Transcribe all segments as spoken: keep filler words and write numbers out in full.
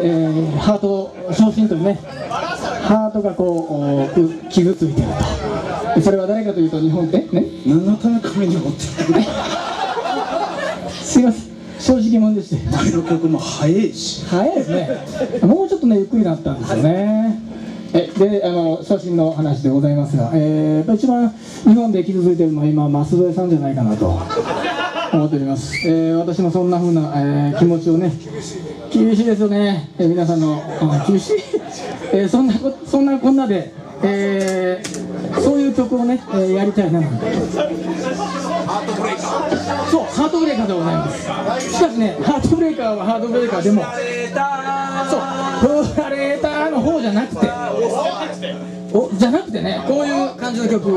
えー、ハート昇進というね、ハートがこう傷ついていると。それは誰かというと日本でね、 何のため紙に持ってきてくれすいません、正直者でして。 前の曲も早いし早いですね。もうちょっとねゆっくりなったんですよね。えで、あの昇進の話でございますが、えー、やっぱ一番日本で傷ついているのは今舛添さんじゃないかなと思っております。えー、私もそんな風な、えー、気持ちをね、厳しいですよね、えー、皆さんの、あ、厳しい、えー、そんなこそんなこんなで、えー、そういう曲をね、えー、やりたいななんて。 ハートブレーカー、 そう、ハートブレーカーでございます。しかしね、ハートブレーカーはハートブレーカーでも、そう、振られたの方じゃなくて、おじゃなくてね、こういう感じの曲。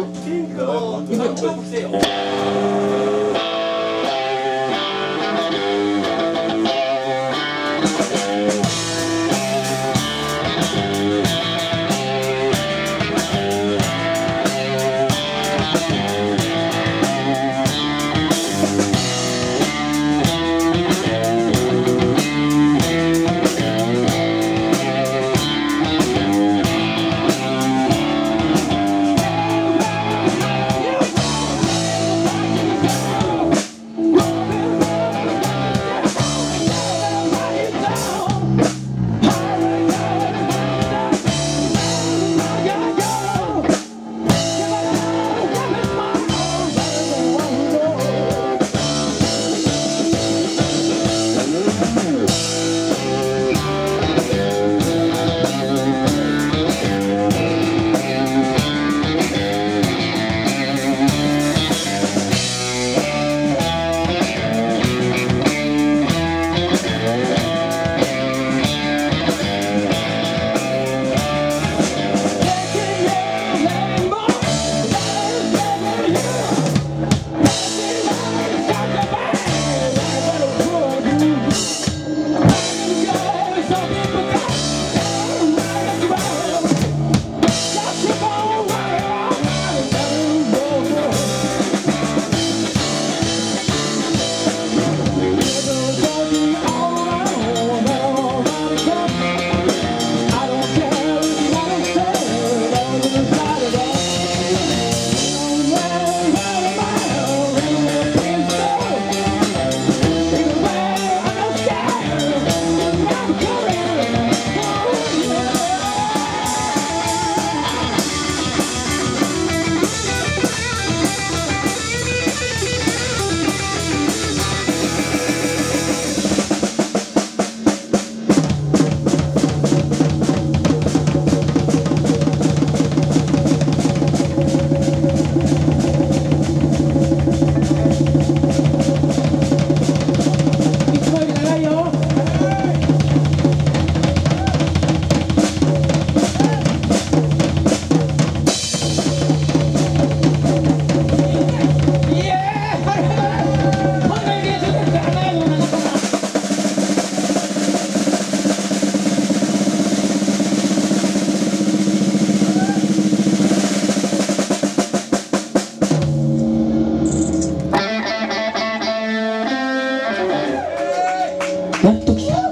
やっと来た。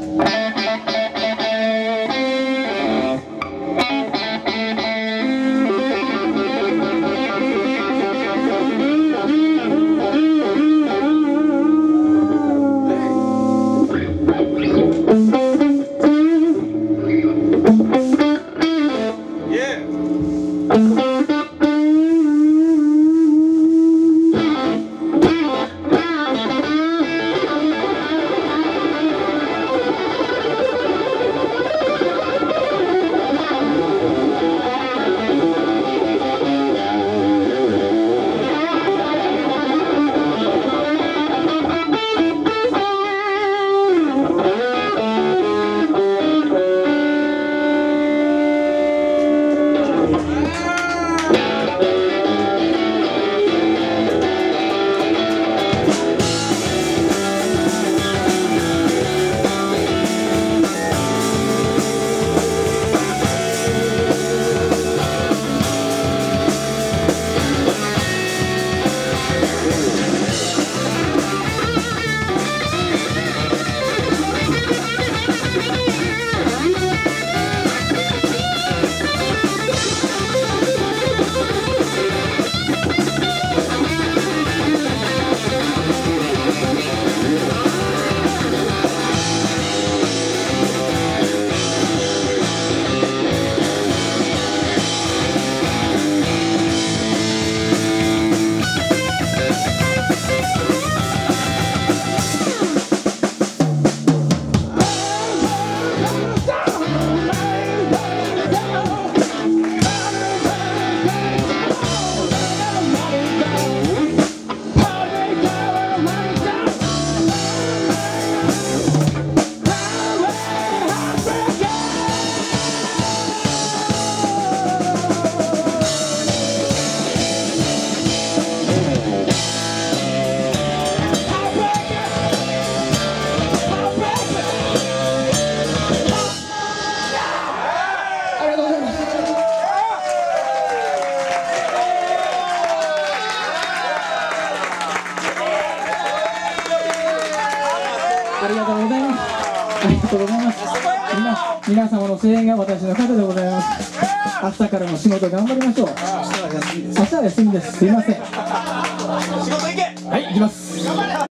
ありがとうございます。ありがとうございます。みんな皆様の声援が私の糧でございます。明日からも仕事頑張りましょう。明日は休みです。すいません。仕事行け。はい、行きます。